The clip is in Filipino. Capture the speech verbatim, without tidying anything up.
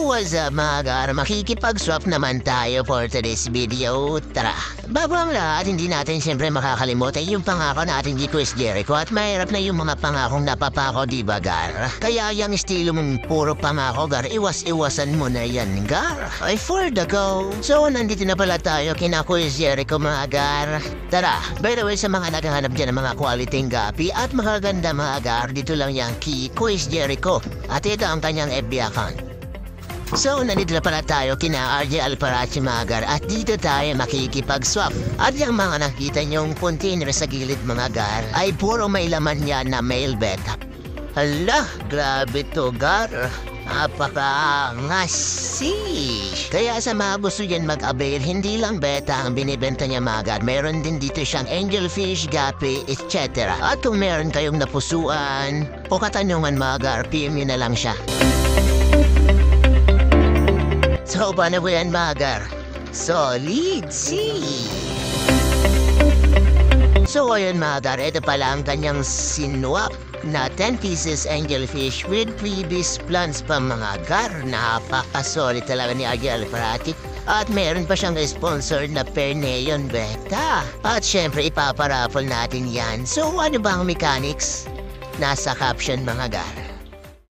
what's up mga gar? Makikipag-swap naman tayo for today's video. Tara! Bago ang lahat, hindi natin siyempre makakalimutan yung pangako natin di Chris Jericho at mahirap na yung mga pangakong napapako, di ba gar? Kaya yung estilo mong puro pangako gar, iwas-iwasan mo na yan gar. Ay for the go! So nandito na pala tayo kina Chris Jericho mga gar. Tara! By the way, sa mga naghahanap dyan ng mga quality gapi at makaganda mga gar, dito lang yung key Chris Jericho. At ito ang kanyang F B account. So, nandito na pala tayo kina R J Alparachi Magar at dito tayo makikipag-swap. At yung mga nakita nyong container sa gilid mga gar ay puro may laman yan na mail bet. Hala, grabe to gar. Napaka-ngasi. Kaya sa mga gusto yan mag-avail, hindi lang beta ang binibenta niya mga gar. Meron din dito siyang angelfish, gapi, et cetera. At kung meron kayong napusuan o katanungan mga gar, P M nyo na lang siya. So, paano po yan, Magar? Solid C! So, ayun, Magar, ito pala ang kanyang sinwap na ten pieces angelfish with previous plans pa, mga gar. Napaka-solid talaga ni R J Alparachi. At meron pa siyang sponsored na per neon beta. At syempre, ipaparapol natin yan. So, ano ba ang mechanics? Nasa caption, mga gar.